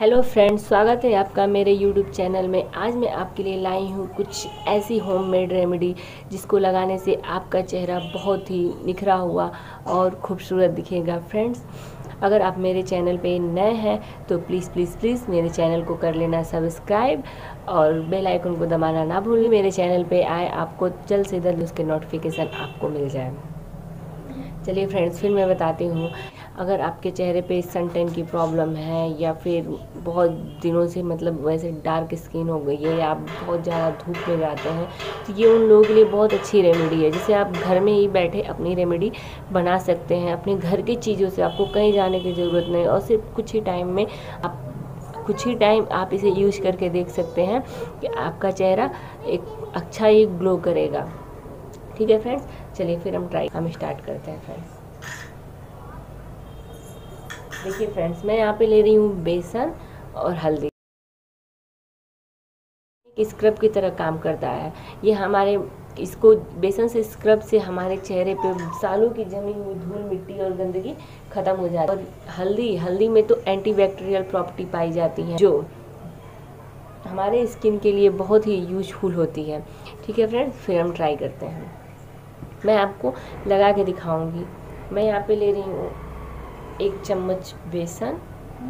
Hello friends, स्वागत है आपका मेरे यूट्यूब चैनल में। आज मैं आपके लिए लाई हूँ कुछ ऐसी होममेड रेमेडी जिसको लगाने से आपका चेहरा बहुत ही निखरा हुआ और खूबसूरत दिखेगा। फ्रेंड्स, अगर आप मेरे चैनल पे नए हैं तो प्लीज़ प्लीज़ प्लीज़ मेरे चैनल को कर लेना सब्सक्राइब और बेल आइकन को दबाना ना भूलिए। मेरे चैनल पे आए आपको जल्द से जल्द उसके नोटिफिकेशन आपको मिल जाए। चलिए फ्रेंड्स, फिर मैं बताती हूँ। अगर आपके चेहरे पे सन टैन की प्रॉब्लम है या फिर बहुत दिनों से मतलब वैसे डार्क स्किन हो गई है या आप बहुत ज़्यादा धूप में जाते हैं तो ये उन लोगों के लिए बहुत अच्छी रेमेडी है, जिसे आप घर में ही बैठे अपनी रेमेडी बना सकते हैं। अपने घर की चीज़ों से आपको कहीं जाने की ज़रूरत नहीं और सिर्फ कुछ ही टाइम आप इसे यूज करके देख सकते हैं कि आपका चेहरा एक अच्छा ही ग्लो करेगा। ठीक है फ्रेंड्स, चलिए फिर हम स्टार्ट करते हैं। फ्रेंड्स देखिए फ्रेंड्स, मैं यहाँ पे ले रही हूँ बेसन और हल्दी। एक स्क्रब की तरह काम करता है ये। इसको बेसन से स्क्रब से हमारे चेहरे पे सालों की जमी हुई धूल मिट्टी और गंदगी खत्म हो जाती है। और हल्दी में तो एंटीबैक्टीरियल प्रॉपर्टी पाई जाती है जो हमारे स्किन के लिए बहुत ही यूजफुल होती है। ठीक है फ्रेंड्स, फिर हम ट्राई करते हैं। मैं आपको लगा के दिखाऊंगी। मैं यहाँ पे ले रही हूँ 1 चम्मच बेसन।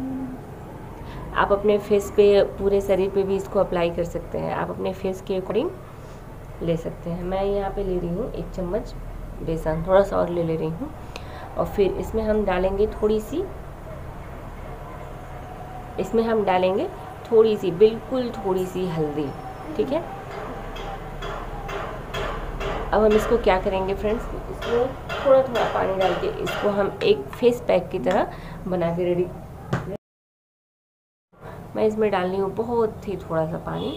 आप अपने फेस पे पूरे शरीर पे भी इसको अप्लाई कर सकते हैं। आप अपने फेस के अकॉर्डिंग ले सकते हैं। मैं यहाँ पे ले रही हूँ 1 चम्मच बेसन, थोड़ा सा और ले रही हूँ। और फिर इसमें हम डालेंगे बिल्कुल थोड़ी सी हल्दी। ठीक है, अब हम इसको क्या करेंगे फ्रेंड्स, इसमें थोड़ा थोड़ा पानी डाल के इसको हम एक फेस पैक की तरह बना के रेडी। मैं इसमें डाल रही हूँ बहुत ही थोड़ा सा पानी।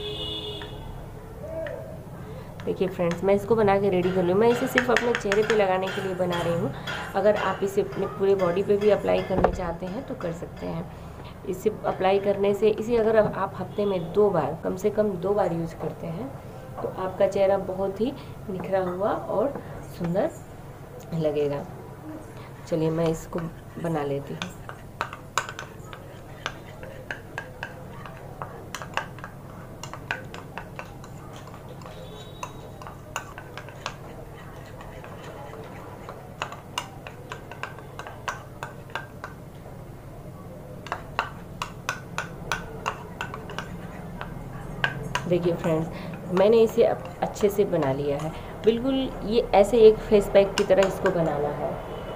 देखिए फ्रेंड्स, मैं इसको बना के रेडी कर लूँ। मैं इसे सिर्फ अपने चेहरे पे लगाने के लिए बना रही हूँ। अगर आप इसे अपने पूरे बॉडी पे भी अप्लाई करना चाहते हैं तो कर सकते हैं। इसे अप्लाई करने से अगर आप हफ्ते में 2 बार, कम से कम 2 बार यूज़ करते हैं तो आपका चेहरा बहुत ही निखरा हुआ और सुंदर लगेगा। चलिए मैं इसको बना लेती हूँ। देखिए फ्रेंड्स, मैंने इसे अच्छे से बना लिया है। बिल्कुल ये ऐसे एक फेस पैक की तरह इसको बनाना है।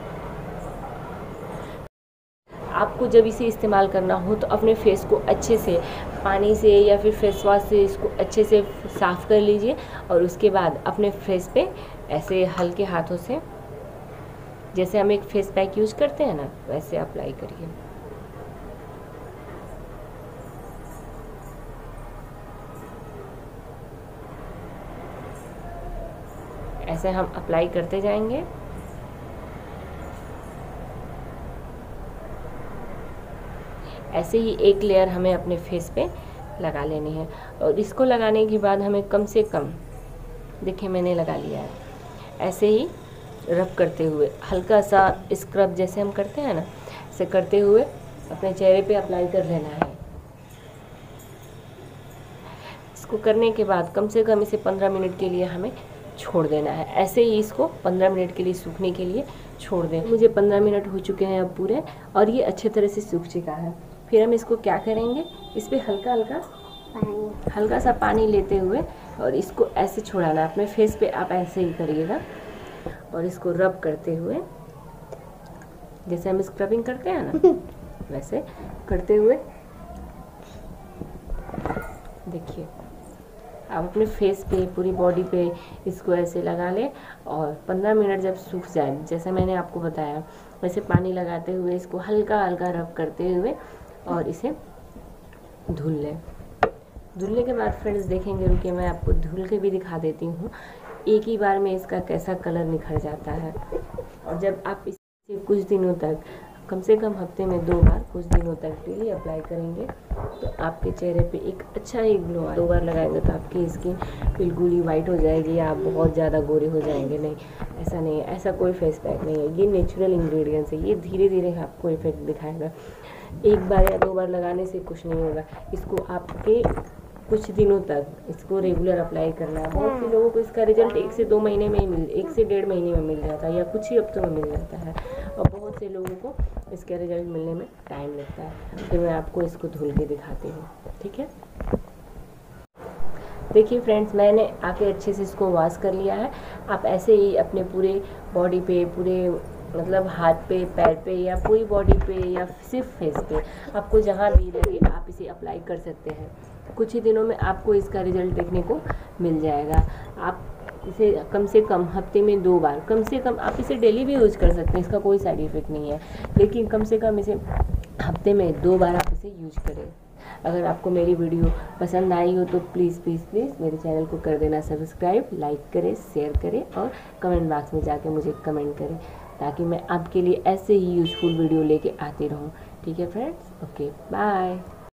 आपको जब इसे इस्तेमाल करना हो तो अपने फेस को अच्छे से पानी से या फिर फेस वॉश से इसको अच्छे से साफ़ कर लीजिए और उसके बाद अपने फेस पे ऐसे हल्के हाथों से, जैसे हम एक फेस पैक यूज करते हैं ना, वैसे अप्लाई करिए। ऐसे हम अप्लाई करते जाएंगे। ऐसे ही एक लेयर हमें अपने फेस पे लगा लेनी है और इसको लगाने के बाद हमें कम से कम, देखिए मैंने लगा लिया है, ऐसे ही रब करते हुए हल्का सा स्क्रब जैसे हम करते हैं ना, ऐसे करते हुए अपने चेहरे पे अप्लाई कर लेना है। इसको करने के बाद कम से कम इसे 15 मिनट के लिए हमें छोड़ देना है। ऐसे ही इसको 15 मिनट के लिए सूखने के लिए छोड़ दें। मुझे 15 मिनट हो चुके हैं अब पूरे और ये अच्छे तरह से सूख चुका है। फिर हम इसको क्या करेंगे, इस पर हल्का सा पानी लेते हुए और इसको ऐसे छोड़ाना। अपने फेस पे आप ऐसे ही करिएगा और इसको रब करते हुए, जैसे हम स्क्रबिंग करते हैं ना, वैसे करते हुए देखिए आप अपने फेस पे, पूरी बॉडी पे इसको ऐसे लगा लें और 15 मिनट जब सूख जाए, जैसे मैंने आपको बताया, वैसे पानी लगाते हुए इसको हल्का हल्का रब करते हुए और इसे धुल लें। धुलने के बाद फ्रेंड्स देखेंगे, रुकिए मैं आपको धुल के भी दिखा देती हूँ एक ही बार में इसका कैसा कलर निखर जाता है। और जब आप इसे कुछ दिनों तक, कम से कम हफ्ते में 2 बार कुछ दिनों तक डेली अप्लाई करेंगे तो आपके चेहरे पे एक अच्छा ही ग्लो आएगा। 2 बार लगाएंगे तो आपकी स्किन बिल्कुल ही वाइट हो जाएगी, आप बहुत ज़्यादा गोरे हो जाएंगे। नहीं, ऐसा नहीं है, ऐसा कोई फेस पैक नहीं है। ये नेचुरल इंग्रेडिएंट्स है, ये धीरे धीरे आपको इफेक्ट दिखाएगा। एक बार या 2 बार लगाने से कुछ नहीं होगा। इसको आपके कुछ दिनों तक इसको रेगुलर अप्लाई करना है। बहुत से लोगों को इसका रिजल्ट 1 से 2 महीने में ही 1 से 1.5 महीने में मिल जाता है या कुछ ही हफ्तों में मिल जाता है, और बहुत से लोगों को इसका रिजल्ट मिलने में टाइम लगता है। फिर मैं आपको इसको धुल के दिखाती हूँ, ठीक है। देखिए फ्रेंड्स, मैंने आके अच्छे से इसको वॉश कर लिया है। आप ऐसे ही अपने पूरे बॉडी पे, पूरे मतलब हाथ पे, पैर पे, या पूरी बॉडी पे, या सिर्फ फेस पे, आपको जहाँ भी लगे आप इसे अप्लाई कर सकते हैं। कुछ ही दिनों में आपको इसका रिजल्ट देखने को मिल जाएगा। आप इसे कम से कम हफ्ते में 2 बार, कम से कम आप इसे डेली भी यूज़ कर सकते हैं, इसका कोई साइड इफ़ेक्ट नहीं है, लेकिन कम से कम इसे हफ्ते में 2 बार आप इसे यूज करें। अगर आपको मेरी वीडियो पसंद आई हो तो प्लीज़ प्लीज़ प्लीज़ मेरे चैनल को कर देना सब्सक्राइब, लाइक करें, शेयर करें और कमेंट बॉक्स में जाके मुझे कमेंट करें, ताकि मैं आपके लिए ऐसे ही यूज़फुल वीडियो लेके आती रहूँ। ठीक है फ्रेंड्स, ओके बाय।